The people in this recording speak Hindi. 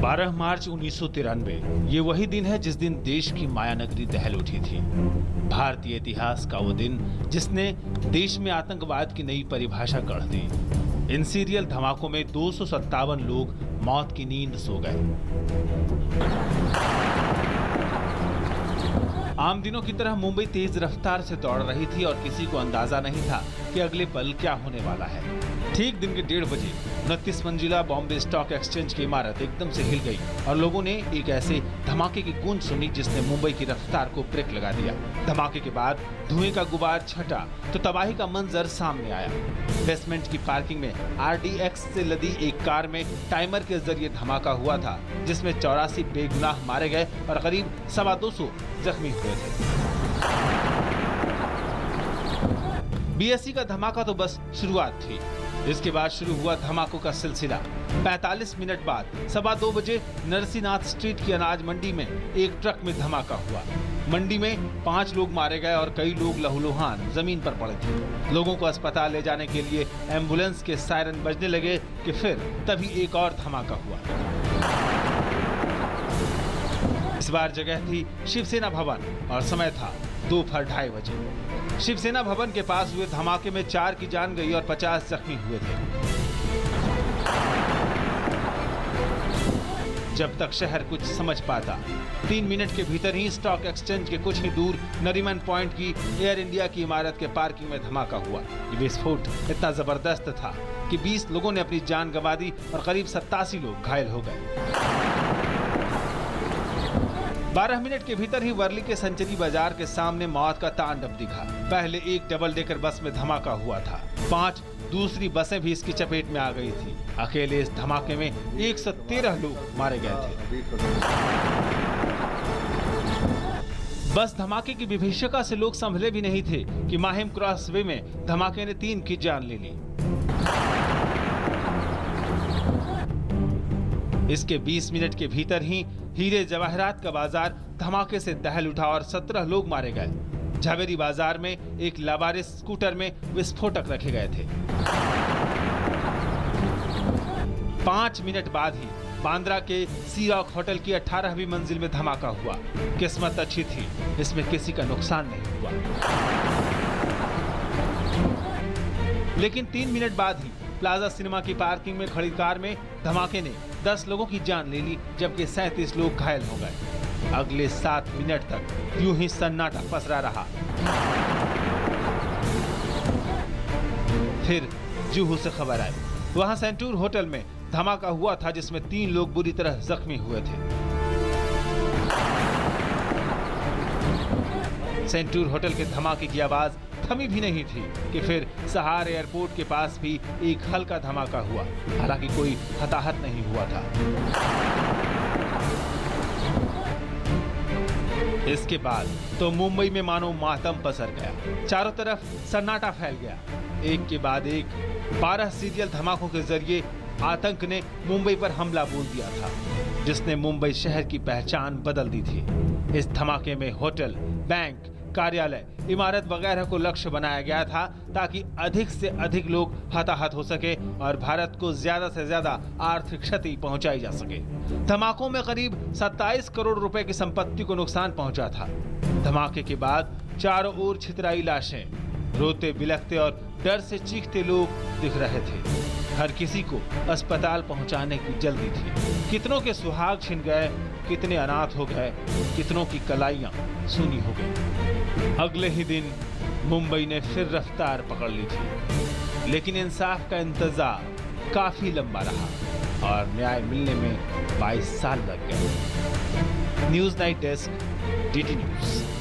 12 मार्च 1993 ये वही दिन है जिस दिन देश की मायानगरी दहल उठी थी। भारतीय इतिहास का वो दिन जिसने देश में आतंकवाद की नई परिभाषा गढ़ दी। इन सीरियल धमाकों में 257 लोग मौत की नींद सो गए। आम दिनों की तरह मुंबई तेज रफ्तार से दौड़ रही थी और किसी को अंदाजा नहीं था कि अगले पल क्या होने वाला है। ठीक दिन के 1:30 बजे 29 मंजिला बॉम्बे स्टॉक एक्सचेंज की इमारत एकदम से हिल गई और लोगों ने एक ऐसे धमाके की गूंज सुनी जिसने मुंबई की रफ्तार को ब्रेक लगा दिया। धमाके के बाद धुएं का गुबार छटा तो तबाही का मंजर सामने आया। बेसमेंट की पार्किंग में RDX से लदी एक कार में टाइमर के जरिए धमाका हुआ था, जिसमें 84 बेगुनाह मारे गए और करीब 250 जख्मी हुए थे। BSE का धमाका तो बस शुरुआत थी। इसके बाद शुरू हुआ धमाकों का सिलसिला। 45 मिनट बाद 2:15 बजे नरसिंहनाथ स्ट्रीट की अनाज मंडी में एक ट्रक में धमाका हुआ। मंडी में 5 लोग मारे गए और कई लोग लहूलुहान जमीन पर पड़े थे। लोगों को अस्पताल ले जाने के लिए एम्बुलेंस के सायरन बजने लगे कि फिर तभी एक और धमाका हुआ। इस बार जगह थी शिवसेना भवन और समय था दोपहर 2:30 बजे। शिवसेना भवन के पास हुए धमाके में 4 की जान गई और 50 जख्मी हुए थे। जब तक शहर कुछ समझ पाता, 3 मिनट के भीतर ही स्टॉक एक्सचेंज के कुछ ही दूर नरीमन पॉइंट की एयर इंडिया की इमारत के पार्किंग में धमाका हुआ। ये विस्फोट इतना जबरदस्त था कि 20 लोगों ने अपनी जान गंवा दी और करीब 87 लोग घायल हो गए। 12 मिनट के भीतर ही वर्ली के संचरी बाजार के सामने मौत का तांडव दिखा। पहले एक डबल डेकर बस में धमाका हुआ था। 5 दूसरी बसें भी इसकी चपेट में आ गई थी। अकेले इस धमाके में 113 लोग मारे गए थे। बस धमाके की विभीषिका से लोग संभले भी नहीं थे कि माहिम क्रॉसवे में धमाके ने 3 की जान ले ली। इसके 20 मिनट के भीतर ही हीरे जवाहरात का बाजार धमाके से दहल उठा और 17 लोग मारे गए। झावेरी बाजार में एक लावारिस स्कूटर में विस्फोटक रखे गए थे। 5 मिनट बाद ही बांद्रा के सी रॉक होटल की 18वीं मंजिल में धमाका हुआ। किस्मत अच्छी थी, इसमें किसी का नुकसान नहीं हुआ। लेकिन 3 मिनट बाद ही प्लाजा सिनेमा की पार्किंग में खड़ी कार में धमाके ने 10 लोगों की जान ले ली, जबकि 37 लोग घायल हो गए। अगले 7 मिनट तक यूं ही सन्नाटा पसरा रहा। फिर जुहू से खबर आई, वहां सेंटूर होटल में धमाका हुआ था जिसमें 3 लोग बुरी तरह जख्मी हुए थे। सेंटूर होटल के धमाके की आवाज थमी भी नहीं थी कि फिर सहार एयरपोर्ट के पास भी एक हल्का धमाका हुआ। हालांकि कोई हताहत नहीं हुआ था। इसके बाद तो मुंबई में मानो मातम पसर गया। चारों तरफ सन्नाटा फैल गया। एक के बाद एक 12 सीरियल धमाकों के जरिए आतंक ने मुंबई पर हमला बोल दिया था, जिसने मुंबई शहर की पहचान बदल दी थी। इस धमाके में होटल, बैंक, कार्यालय, इमारत वगैरह को लक्ष्य बनाया गया था ताकि अधिक से अधिक लोग हताहत हो सके और भारत को ज्यादा से ज्यादा आर्थिक क्षति पहुंचाई जा सके। धमाकों में करीब 27 करोड़ रुपए की संपत्ति को नुकसान पहुंचा था। धमाके के बाद चारों ओर छितराई लाशें, रोते बिलखते और डर से चीखते लोग दिख रहे थे। हर किसी को अस्पताल पहुंचाने की जल्दी थी। कितनों के सुहाग छिन गए, कितने अनाथ हो गए, कितनों की कलाइयां सूनी हो गई। अगले ही दिन मुंबई ने फिर रफ्तार पकड़ ली थी, लेकिन इंसाफ का इंतजार काफी लंबा रहा और न्याय मिलने में 22 साल लग गए। News night desk, DT news.